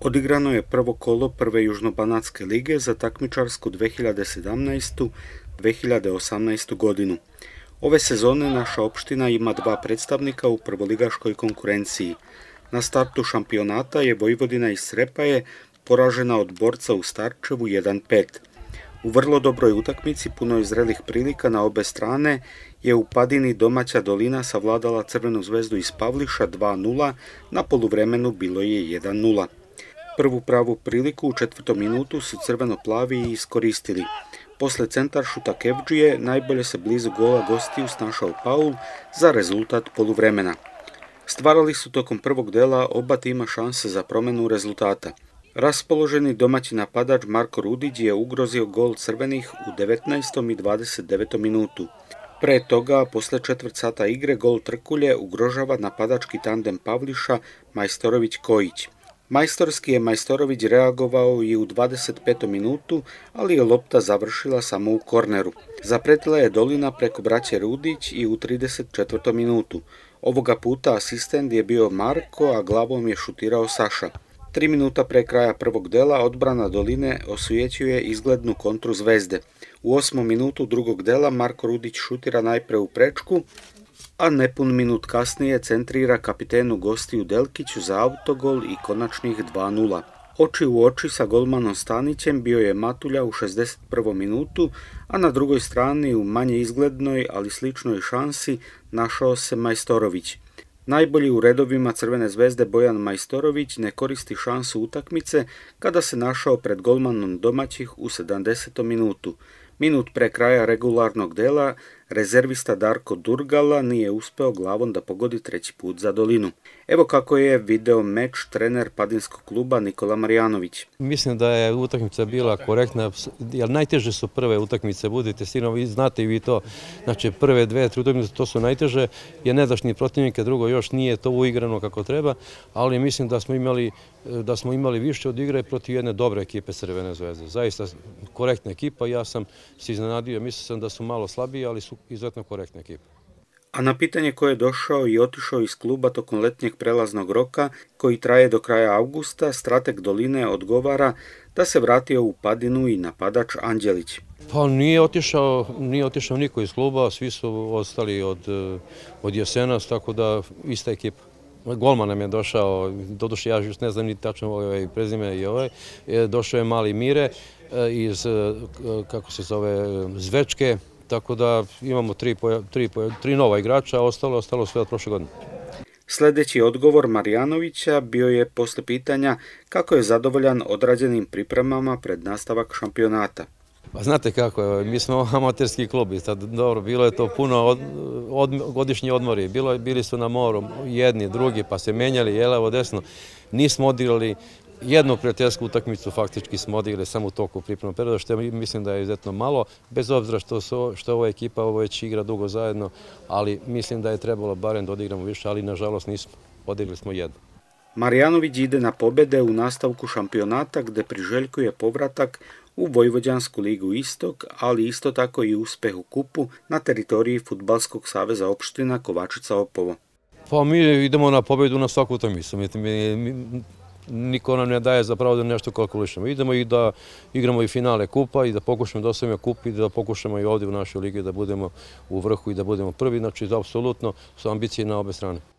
Odigrano je prvo kolo prve Južnobanatske lige za takmičarsku 2017-2018 godinu. Ove sezone naša opština ima dva predstavnika u prvoligaškoj konkurenciji. Na startu šampionata je Vojvodina iz Srepaje poražena od Borca u Starčevu 1:5. U vrlo dobroj utakmici, punoj zrelih prilika na obe strane, je u Padini domaća Dolina savladala Crvenu zvezdu iz Pavliša 2:0, na poluvremenu bilo je 1:0. Prvu pravu priliku u 4. minutu su crveno-plavi iskoristili. Posle centaršuta Kevdžije najbolje se blizu gola gostiju snašao Paul za rezultat poluvremena. Stvarali su tokom prvog dela oba tima šanse za promenu rezultata. Raspoloženi domaći napadač Marko Rudić je ugrozio gol crvenih u 19. i 29. minutu. Pre toga, posle četvrt sata igre, gol Trkulje ugrožava napadački tandem Pavliša Majstorović-Kojić. Majstorski je Majstorović reagovao i u 25. minutu, ali je lopta završila samo u korneru. Zapretila je Dolina preko braće Rudić i u 34. minutu. Ovoga puta asistent je bio Marko, a glavom je šutirao Saša. 3 minuta pre kraja prvog dela odbrana Doline osujećuje izglednu kontru Zvezde. U 8. minutu drugog dela Marko Rudić šutira najpre u prečku, a nepun minut kasnije centrira kapitenu gostiju Delkiću za autogol i konačnih 2:0. Oči u oči sa golmanom Stanićem bio je Matulja u 61. minutu, a na drugoj strani u manje izglednoj, ali sličnoj šansi našao se Majstorović. Najbolji u redovima Crvene zvezde Bojan Majstorović ne koristi šansu utakmice kada se našao pred golmanom domaćih u 70. minutu. Minut pre kraja regularnog dela rezervista Darko Durgala nije uspeo glavom da pogodi treći put za Dolinu. Evo kako je video meč trener Padinskog kluba Nikola Marjanović. Mislim da je utakmica bila korektna, jer najteže su prve utakmice, budite sigurno, vi znate i vi to, znači prve 2-3 utakmice to su najteže, jer ne daš ni protivnika, drugo još nije to uigrano kako treba, ali mislim da smo imali više od igre protiv jedne dobre ekipe Crvene zvezde. Zaista korektna ekipa, ja sam se iznenadio, mislio sam da su malo slabiji, ali su izuzetno korektna ekipa. A na pitanje ko je došao i otišao iz kluba tokom letnjeg prelaznog roka, koji traje do kraja avgusta, strateg Doline odgovara da se vratio u Padinu i napadač Anđelić. Pa nije otišao niko iz kluba, svi su ostali od jesenas, tako da ista ekipa. Golman nam je došao, doduše ja još ne znam ni tačno prezime i došao je Mali Mire iz, kako se zove, Zvečke, tako da imamo tri nova igrača, a ostalo sve od prošle godine. Sledeći odgovor Marjanovića bio je posle pitanja kako je zadovoljan odrađenim pripremama pred nastavak šampionata. Pa znate kako je, mi smo amaterski klub i sad dobro, bilo je to puno godišnji odmori, bili su na moru jedni, drugi, pa se menjali, levo, desno, nismo odigrali jednu prijateljsku utakmicu, faktički smo odigrali samo u toku pripremnog perioda, što mislim da je izuzetno malo, bez obzira što ova ekipa već igra dugo zajedno, ali mislim da je trebalo barem da odigramo više, ali nažalost nismo, odigrali smo jednu. Marjanović ide na pobede u nastavku šampionata gde priželjkuje povratak u Vojvođansku ligu Istok, ali isto tako i uspeh u kupu na teritoriji Fudbalskog saveza opština Kovačica Opovo. Pa mi idemo na pobedu na svaku utakmicu. Niko nam ne daje za pravo da nešto kalkulišemo. Idemo i da igramo i finale kupa i da pokušamo da osvojimo kup i da pokušamo i ovdje u našoj ligi da budemo u vrhu i da budemo prvi. Znači, apsolutno su ambicije na obe strane.